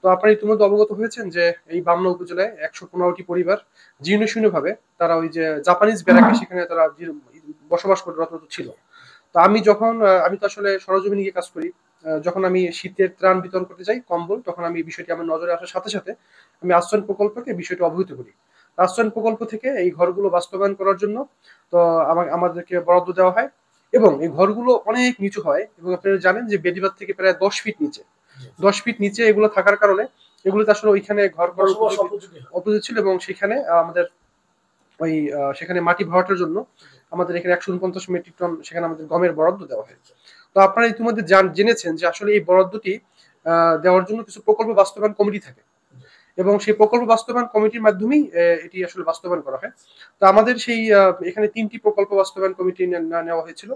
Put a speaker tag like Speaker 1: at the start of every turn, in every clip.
Speaker 1: তো আপনারা ইতিমধ্যে অবগত হয়েছেন যে এই বামনা উপজেলায় ১১৫টি পরিবার জীর্ণ শীর্ণভাবে তারা ওই যে জাপানিজ ব্যারাকে সেখানে তারা বসবাস করতে ছিল। তো আমি তো আসলে সরেজমিনে গিয়ে কাজ করি। যখন আমি শীতের ত্রাণ বিতরণ করতে যাই কম্বল, তখন আমি বিষয়টি আমার নজরে আসার সাথে সাথে আমি আশ্রয়ণ প্রকল্পকে বিষয়টি অবহিত করি। আশ্রয়ণ প্রকল্প থেকে এই ঘরগুলো বাস্তবায়ন করার জন্য তো আমাদেরকে বরাদ্দ দেওয়া হয় এবং এই ঘরগুলো অনেক নিচু হয় এবং আপনারা জানেন যে বেদিবাঁধ থেকে প্রায় ১০ ফিট নিচে। ১০ ফিট নিচে এগুলো থাকার কারণে এগুলোতে আসলে ওইখানে ঘর করার উপযোগী ছিল এবং সেখানে আমাদের সেখানে মাটি ভরাটের জন্য আমাদের এখানে ১৪৯ মেট্রিক টন সেখানে আমাদের গমের বরাদ্দ দেওয়া হয়। তো আপনারা ইতিমধ্যে জেনেছেন যে আসলে এই বরাদ্দটি দেওয়ার জন্য কিছু প্রকল্প বাস্তবায়ন কমিটি থাকে এবং সেই প্রকল্প বাস্তবায়ন কমিটির মাধ্যমেই এটি আসলে বাস্তবায়ন করা হয়। তো আমাদের সেই এখানে ৩টি প্রকল্প বাস্তবায়ন কমিটি নেওয়া হয়েছিল।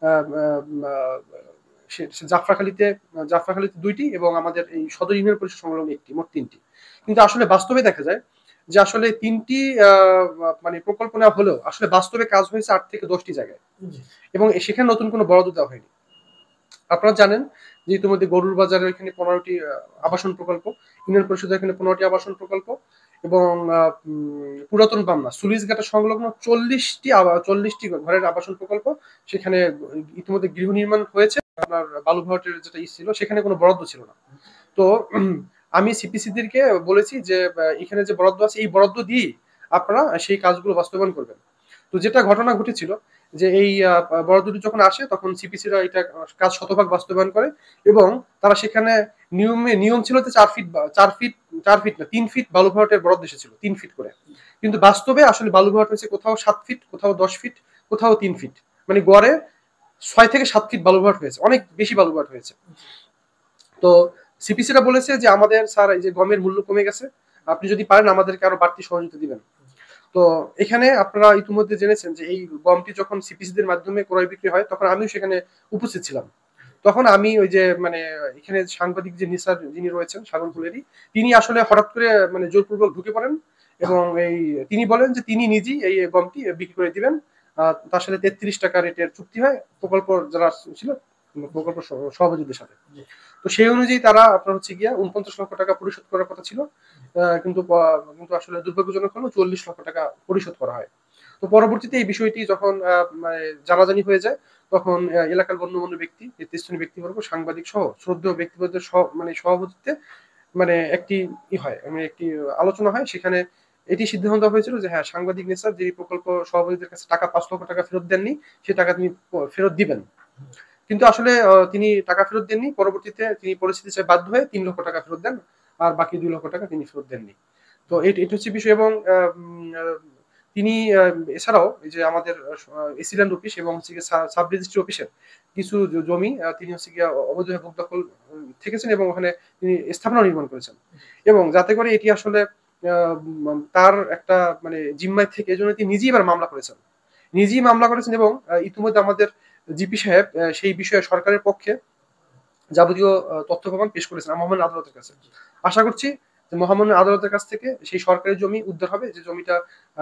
Speaker 1: জাফরাখালীতে ২টি এবং আমাদের এই সদর ইউনিয়ন পরিষদ সংলগ্ন একটি, মোট ৩টি। কিন্তু আসলে বাস্তবে দেখা যায় যে আসলে ৩টি মানে প্রকল্প নেওয়া হলেও আসলে বাস্তবে কাজ হয়েছে ৮ থেকে ১০টি জায়গায় এবং সেখানে নতুন কোনো বরাদ্দ দেওয়া হয়নি। আপনারা জানেন যে ইতিমধ্যে গরুর বাজারের এখানে ১৫টি আবাসন প্রকল্প, ইউনিয়ন পরিষদের এখানে ১৫টি আবাসন প্রকল্প এবং পুরাতন পাবনা সুলিশঘাটা সংলগ্ন ৪০টি ঘরের আবাসন প্রকল্প সেখানে ইতিমধ্যে গৃহ নির্মাণ হয়েছে। আপনার বালুঘাটের যেটা ছিল সেখানে কোনো বরাদ্দ ছিল না। তো আমি সিপিসিদেরকে বলেছি যে এখানে যে বরাদ্দ আছে এই বরাদ্দ দিয়ে আপনারা সেই কাজগুলো বাস্তবায়ন করবেন। তো যেটা ঘটনা ঘটেছিল যে এই বরাদ্দটি যখন আসে তখন সিপিসিরা এটা কাজ শতভাগ বাস্তবায়ন করে এবং তারা সেখানে নিয়ম ছিল যে ৪ ফিট না ৩ ফিট বালু ভরাটের বরাদ্দ এসেছিল ৩ ফিট করে। কিন্তু বাস্তবে আসলে বালু ভরাট হয়েছে কোথাও ৭ ফিট, কোথাও ১০ ফিট, কোথাও ৩ ফিট, মানে গড়ে ৬ থেকে ৭ ফিট বালু ভরাট হয়েছে, অনেক বেশি বালু ভরাট হয়েছে। তো সিপিসিরা বলেছে যে আমাদের স্যার এই যে গমের মূল্য কমে গেছে, আপনি যদি পারেন আমাদেরকে আরো বাড়তি সহযোগিতা দিবেন। তো এখানে আপনারা ইতিমধ্যে জেনেছেন যে এই গমটি যখন সিপিসিদের মাধ্যমে ক্রয় বিক্রি হয় তখন আমিও সেখানে উপস্থিত ছিলাম। তখন আমি ওই যে মানে এখানে সাংবাদিক যে নিসার যিনি রয়েছেন সাগরকুলেরই, তিনি আসলে হঠাৎ করে মানে জোরপূর্বক ঢুকে পড়েন এবং তিনি বলেন যে তিনি নিজেই এই গমটি বিক্রি করে দিবেন। তার সাথে ৩৩ টাকা রেটের চুক্তি হয় প্রকল্প যারা ছিল প্রকল্প সভাপতিদের সাথে। তো সেই অনুযায়ী তারা আপনার হচ্ছে গিয়া ৪৯ লক্ষ টাকা পরিশোধ করার কথা ছিল, কিন্তু আসলে দুর্ভাগ্যজনক হলো ৪০ লক্ষ টাকা পরিশোধ করা হয়। তো পরবর্তীতে এই বিষয়টি যখন মানে জানাজানি হয়ে যায় তখন এলাকার গণ্যমান্য ব্যক্তি, নেতৃস্থানীয় ব্যক্তিবর্গ, সাংবাদিক সহ শ্রদ্ধেয় ব্যক্তিবর্গের মানে সভাপতিত্বে মানে একটি একটি আলোচনা হয়। সেখানে এটি সিদ্ধান্ত হয়েছিল যে হ্যাঁ, সাংবাদিক নেসার যে প্রকল্প সভাপতিদের কাছে টাকা ৫ লক্ষ টাকা ফেরত দেননি সে টাকা তিনি ফেরত দিবেন। কিন্তু আসলে তিনি টাকা ফেরত দেননি। পরবর্তীতে তিনি পরিস্থিতি চায় বাধ্য হয়ে ৩ লক্ষ টাকা ফেরত দেন আর বাকি ২ লক্ষ টাকা তিনি ফেরত দেননি। তো এটা হচ্ছে বিষয় এবং তিনি এছাড়াও এই যে আমাদের এসিল্যান্ড অফিস এবং হচ্ছে গিয়ে সাব রেজিস্ট্রি অফিসের কিছু জমি তিনি হচ্ছে গিয়ে অবৈধভাবে ভোগ দখল থেকেছেন এবং ওখানে তিনি স্থাপনা নির্মাণ করেছেন এবং যাতে করে এটি আসলে তার একটা মানে জিম্মায় থেকে এজন্য তিনি নিজেই এবার মামলা করেছেন এবং ইতিমধ্যে আমাদের জিপি সাহেব সেই বিষয়ে সরকারের পক্ষে যাবতীয় তথ্য প্রমাণ পেশ করেছেন মহামান্য আদালতের কাছে। আশা করছি যে মহামান্য আদালতের কাছ থেকে সেই সরকারি জমি উদ্ধার হবে যে জমিটা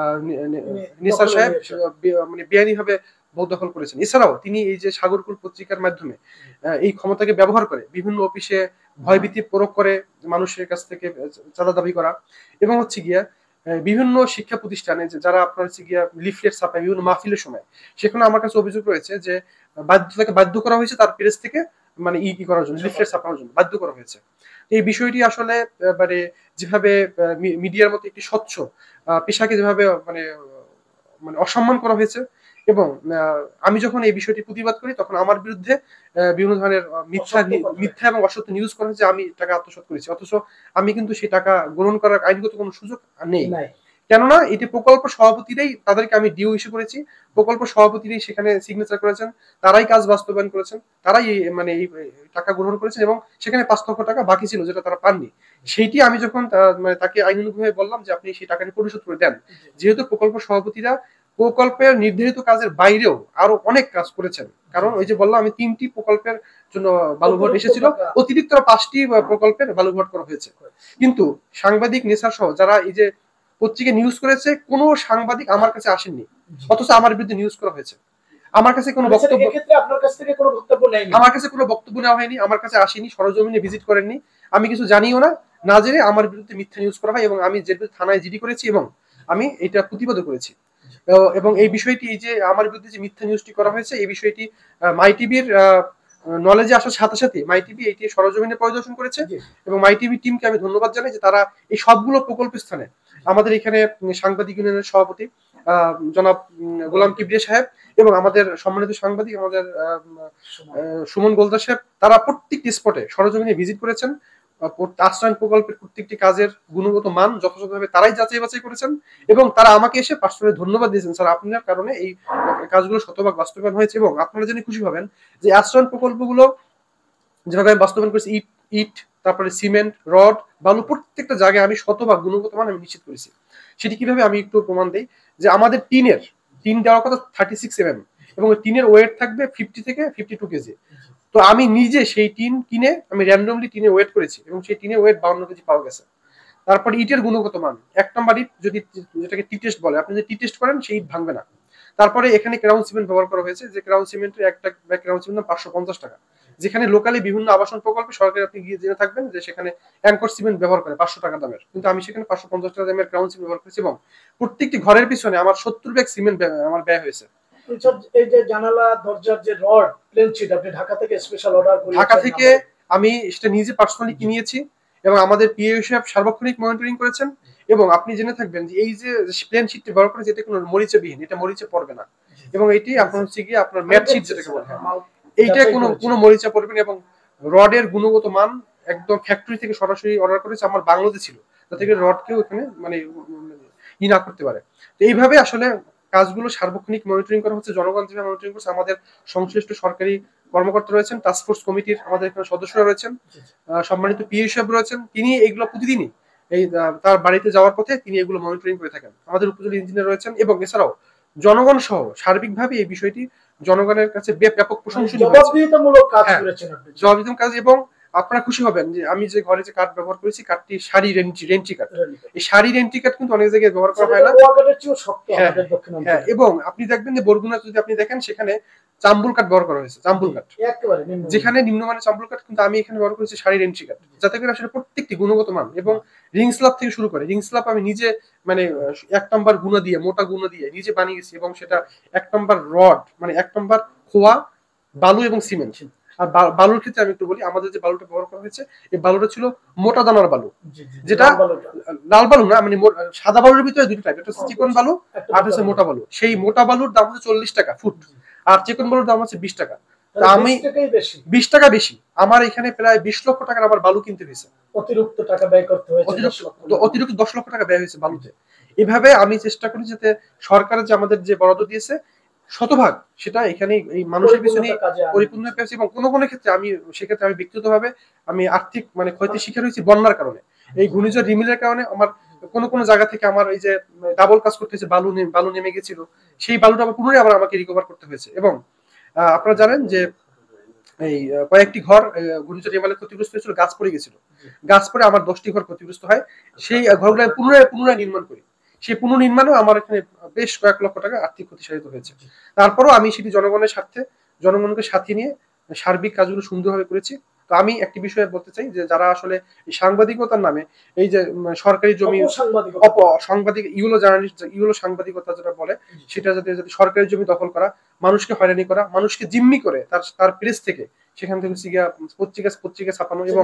Speaker 1: নিসার সাহেব মানে বেআইনিভাবে ভোগ দখল করেছেন। এছাড়াও তিনি এই যে সাগরকুল পত্রিকার মাধ্যমে এই ক্ষমতাকে ব্যবহার করে বিভিন্ন অফিসে ভয়ভীতি প্রয়োগ করে মানুষের কাছ থেকে চাঁদা দাবি করা এবং হচ্ছে গিয়া বিভিন্ন শিক্ষা প্রতিষ্ঠানে যারা আপনার হচ্ছে গিয়া লিফলেট ছাপায় বিভিন্ন মাহফিলের সময়, সেখানে আমার কাছে অভিযোগ রয়েছে যে তাকে বাধ্য করা হয়েছে তার প্রেস থেকে মানে করার জন্য, লিফলেট ছাপানোর জন্য বাধ্য করা হয়েছে। এই বিষয়টি আসলে মানে যেভাবে মিডিয়ার মতো একটি স্বচ্ছ পেশাকে যেভাবে মানে মানে অসম্মান করা হয়েছে এবং আমি যখন এই বিষয়টি প্রতিবাদ করি তখন আমার বিরুদ্ধে বিভিন্ন ধরনের মিথ্যা এবং অসত্য নিউজ করা হয়েছে আমি টাকা আত্মসাৎ করেছি, অথচ আমি কিন্তু সেই টাকা গ্রহণ করার আইনগত কোনো সুযোগ নেই। কেননা এটি প্রকল্প সভাপতিরাই, তাদেরকে আমি ডিও ইস্যু করেছি, প্রকল্প সভাপতিরাই সেখানে সিগনেচার করেছেন, তারাই কাজ বাস্তবায়ন করেছেন, তারাই মানে এই টাকা গ্রহণ করেছেন এবং সেখানে ৫ লক্ষ টাকা বাকি ছিল যেটা তারা পাননি। সেইটি আমি যখন মানে তাকে আইনানুগভাবে বললাম যে আপনি সেই টাকাটি পরিশোধ করে দেন, যেহেতু প্রকল্প সভাপতিরা প্রকল্পের নির্ধারিত কাজের বাইরেও আরো অনেক কাজ করেছেন, কারণ ওই যে বললাম আমি ৩টি প্রকল্পের জন্য বালুভট এসেছিল, অতিরিক্ত ৫টি প্রকল্পের বালুভট করা হয়েছে। কিন্তু সাংবাদিক নেসার সহ যারা এই যে পত্রিকা নিউজ করেছে কোনো সাংবাদিক আমার কাছে আসেননি, অথচ আমার বিরুদ্ধে নিউজ করা হয়েছে। আমার কাছে কোনো বক্তব্য আমার কাছে কোনো বক্তব্য নেওয়া হয়নি, আমার কাছে আসেনি, সরজমিনে ভিজিট করেননি, আমি কিছু জানিও না। না জেনে আমার বিরুদ্ধে মিথ্যা নিউজ করা হয় এবং আমি যে থানায় জিডি করেছি এবং আমি এটা প্রতিবাদ করেছি। এবং এই বিষয়টি, এই যে আমার বিরুদ্ধে যে মিথ্যা নিউজটি করা হয়েছে, এই বিষয়টি মাই টিভির নলেজে আসার সাথে সাথে মাই টিভি এটি সরজমিনে পরিদর্শন করেছে এবং মাই টিভি টিমকে আমি ধন্যবাদ জানাই যে তারা এই সবগুলো প্রকল্প স্থানে আমাদের এখানে সাংবাদিক ইউনিয়নের সভাপতি জনাব গোলাম কিবরিয়া সাহেব এবং আমাদের সম্মানিত সাংবাদিক আমাদের সুমন গোলদার সাহেব, তারা প্রত্যেকটি স্পটে সরজমিনে ভিজিট করেছেন। আশ্রয়ণ প্রকল্পের প্রত্যেকটি কাজের গুণগত মান যথাযথভাবে তারাই যাচাই বাছাই করেছেন এবং তারা আমাকে এসে পার্সোনালি ধন্যবাদ দিয়েছেন, স্যার আপনার কারণে এই কাজগুলো শতভাগ বাস্তবায়ন হয়েছে। এবং আপনারা জেনে খুশি হবেন যে আশ্রয়ণ প্রকল্পগুলো যেভাবে আমি বাস্তবায়ন করেছি, ইট তারপরে সিমেন্ট, রড, বালু প্রত্যেকটা জায়গায় আমি শতভাগ গুণগত মান আমি নিশ্চিত করেছি। সেটি কিভাবে আমি একটু প্রমাণ দিই, যে আমাদের টিন দেওয়ার কথা 36 mm এবং ওই টিনের ওয়েট থাকবে 50 থেকে 52 কেজি। তো আমি নিজে সেই টিন কিনে আমি র্যান্ডমলি টিনে ওয়েট করেছি এবং সেই টিনে ওয়েট 52 কেজি পাওয়া গেছে। তারপরে ইটের গুণগত মান, 1 নম্বর ইট যদি যেটাকে টি টেস্ট বলে, আপনি যদি টি টেস্ট করেন সেই ইট ভাঙবে না। তারপরে এখানে ক্রাউন সিমেন্ট ব্যবহার করা হয়েছে, যে ক্রাউন সিমেন্টের একটা ব্যাগ ক্রাউন সিমেন্ট 550 টাকা, যেখানে লোকালি বিভিন্ন আবাসন প্রকল্পে সরকারি আপনি গিয়ে জেনে থাকবেন যে সেখানে অ্যাঙ্কর সিমেন্ট ব্যবহার করে 500 টাকা দামের, কিন্তু আমি সেখানে 550 টাকা দামের ক্রাউন সিমেন্ট ব্যবহার করেছি এবং প্রত্যেকটি ঘরের পিছনে আমার 70 ব্যাগ সিমেন্ট আমার ব্যয় হয়েছে।
Speaker 2: এই যে জানালা দরজার যে রড প্লেন শিট আপনি ঢাকা থেকে স্পেশাল অর্ডার করেছেন?
Speaker 1: ঢাকা থেকে আমি সেটা নিজে পার্সোনালি কিনিয়েছি এবং আমাদের পিএ সাহেব সার্বক্ষণিক মনিটরিং করেছেন। এবং আপনি জেনে থাকবেন যে এই যে প্লেন শিটটি ব্যবহার করে, যেটা কোনো মরিচে বিহীন, এটা মরিচে পড়বে না এবং এটি আপনার হচ্ছে গিয়ে আপনার ম্যাট শিট যেটাকে বলে, এইটা কোনো মরিচা পড়বে না। এবং রডের গুণগত মান একদম ফ্যাক্টরি থেকে সরাসরি অর্ডার করেছে, আমার বাংলাদেশে ছিল, যাতে করে রডকেও এখানে মানে না করতে পারে। তো এইভাবে আসলে কাজগুলো সার্বক্ষণিক মনিটরিং করা হচ্ছে, জনগণ যেভাবে মনিটরিং করছে, আমাদের সংশ্লিষ্ট সরকারি কর্মকর্তা রয়েছেন, টাস্কফোর্স কমিটির আমাদের এখানে সদস্যরা রয়েছেন, সম্মানিত পিএ সাহেব রয়েছেন, তিনি এগুলো প্রতিদিনই এই তার বাড়িতে যাওয়ার পথে তিনি এগুলো মনিটরিং করে থাকেন। আমাদের উপজেলা ইঞ্জিনিয়ার রয়েছেন এবং এছাড়াও জনগণ সহ সার্বিকভাবে এই বিষয়টি জনগণের কাছে ব্যাপক প্রশংসনীয়
Speaker 2: জবাবদিহিতামূলক কাজ করেছেন আপনি।
Speaker 1: জবাবদিহিতামূলক কাজ। এবং আপনারা খুশি হবেন যে আমি যে ঘরে যে কাঠ ব্যবহার করেছি, কাঠটি সারি রেন্টি কাঠ। এই সারি রেন্টি কাঠ কিন্তু অনেক জায়গায় ব্যবহার করা হয় না। হ্যাঁ, এবং আপনি দেখবেন যে বরগুনা যদি আপনি দেখেন, সেখানে চাম্বুল কাঠ ব্যবহার করা হয়েছে, চাম্বুল কাঠ, যেখানে নিম্নমানের চাম্বুল কাঠ, কিন্তু আমি এখানে ব্যবহার করেছি সারি রেন্টি কাঠ, যাতে করে আসলে প্রত্যেকটি গুণগত মান। এবং রিং স্ল্যাব থেকে শুরু করে, রিং স্ল্যাব আমি নিজে মানে 1 নম্বর গুণা দিয়ে, মোটা গুণা দিয়ে নিজে বানিয়েছি এবং সেটা 1 নম্বর রড মানে 1 নম্বর খোয়া, বালু এবং সিমেন্ট। আর বালুর ক্ষেত্রে আমি একটু বলি, আমাদের যে বালুটা ব্যবহার করা হয়েছে, এই বালুটা ছিল মোটা দানার বালু, যেটা লাল বালু না, মানে সাদা বালুর ভিতরে দুটো টাইপ, একটা চিকন বালু আর হচ্ছে মোটা বালু। সেই মোটা বালুর দাম হচ্ছে 40 টাকা ফুট আর চিকন বালুর দাম হচ্ছে 20 টাকা। আমি 20 টাকা বেশি, আমার এখানে প্রায় 20 লক্ষ টাকার আমার বালু কিনতে হয়েছে,
Speaker 2: অতিরিক্ত টাকা ব্যয় করতে হয়েছে,
Speaker 1: অতিরিক্ত 10 লক্ষ টাকা ব্যয় হয়েছে বালুতে। এভাবে আমি চেষ্টা করি যাতে সরকারের যে আমাদের যে বরাদ্দ দিয়েছে শতভাগ, সেটা এখানে এই মানুষের পিছনে পরিপূর্ণ পেয়েছে। এবং কোনো কোনো ক্ষেত্রে আমি সেক্ষেত্রে আমি ব্যক্তিগতভাবে আমি আর্থিক মানে ক্ষতির শিকার হয়েছি বন্যার কারণে, এই ঘূর্ণিঝড় রিমিলের কারণে। আমার কোনো জায়গা থেকে আমার এই যে ডাবল কাজ করতে হয়েছে, বালু নেমে গেছিল, সেই বালুটা আবার পুনরায় আবার আমাকে রিকভার করতে হয়েছে। এবং আপনারা জানেন যে এই কয়েকটি ঘর ঘূর্ণিঝড় রিমালে ক্ষতিগ্রস্ত হয়েছিল, গাছ পড়ে গেছিল, গাছ পড়ে আমার 10টি ঘর ক্ষতিগ্রস্ত হয়। সেই ঘরগুলো পুনরায় নির্মাণ করি, সেই পুনর্নির্মাণেও আমার এখানে বেশ কয়েক লক্ষ টাকা আর্থিক ক্ষতি সাধিত হয়েছে। তারপরও আমি সেটি জনগণের স্বার্থে জনগণকে সাথে নিয়ে সার্বিক কাজগুলো সুন্দরভাবে করেছি। তো আমি একটি বিষয়ে বলতে চাই যে যারা আসলে সাংবাদিকতার নামে এই যে সরকারি জমি সাংবাদিক ইউলো সাংবাদিকতা যেটা বলে, সেটা যাতে সরকারি জমি দখল করা, মানুষকে হয়রানি করা, মানুষকে জিম্মি করে তার প্রেস থেকে সেখান থেকে পত্রিকা ছাপানো। এবং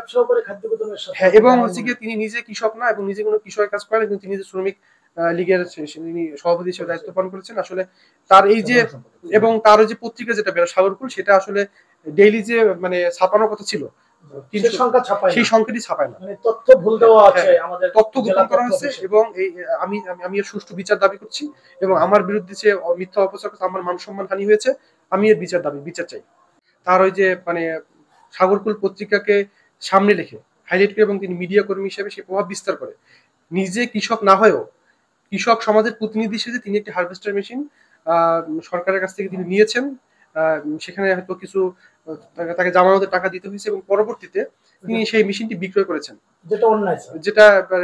Speaker 1: হ্যাঁ, এবং হচ্ছে গিয়ে তিনি নিজে কৃষক না এবং নিজে কোনো কৃষকের কাজ করেন, কিন্তু তিনি যে শ্রমিক লীগের সভাপতি হিসেবে দায়িত্ব পালন করেছেন। আসলে তার এই যে এবং তার যে পত্রিকা যেটা বেরো সাগরকুল, সেটা আসলে ডেইলি যে মানে ছাপানোর কথা ছিল সেই সংখ্যাটি ছাপায় না,
Speaker 2: তথ্য ভুল দেওয়া আছে, আমাদের
Speaker 1: তথ্য গোপন করা হয়েছে। এবং আমি এর সুষ্ঠু বিচার দাবি করছি এবং আমার বিরুদ্ধে যে মিথ্যা অপপ্রচার, আমার মান সম্মান হানি হয়েছে, আমি এর বিচার চাই। তার ওই যে মানে সাগরকুল পত্রিকাকে সামনে রেখে হাইলাইট করে এবং তিনি মিডিয়া কর্মী হিসেবে সে প্রভাব বিস্তার করে, নিজে কৃষক না হয়েও কৃষক সমাজের প্রতিনিধি হিসেবে তিনি একটি হারভেস্টার মেশিন সরকারের কাছ থেকে তিনি নিয়েছেন। সেখানে হয়তো কিছু তাকে জামানতের টাকা দিতে হয়েছে এবং পরবর্তীতে তিনি সেই মেশিনটি বিক্রয় করেছেন, যেটা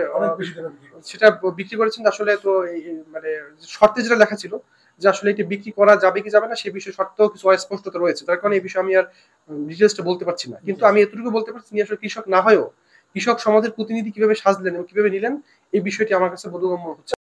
Speaker 1: সেটা বিক্রি করেছেন। আসলে তো মানে শর্তে যেটা লেখা ছিল যে আসলে এটি বিক্রি করা যাবে কি যাবে না, সে বিষয়ে শর্তেও কিছু অস্পষ্টতা রয়েছে, তার কারণে এই বিষয়ে আমি আর ডিটেলসটা বলতে পারছি না। কিন্তু আমি এতটুকু বলতে পারছি, তিনি আসলে কৃষক না হয়েও কৃষক সমাজের প্রতিনিধি কিভাবে সাজলেন এবং কিভাবে নিলেন, এই বিষয়টি আমার কাছে বোধগম্য হচ্ছে।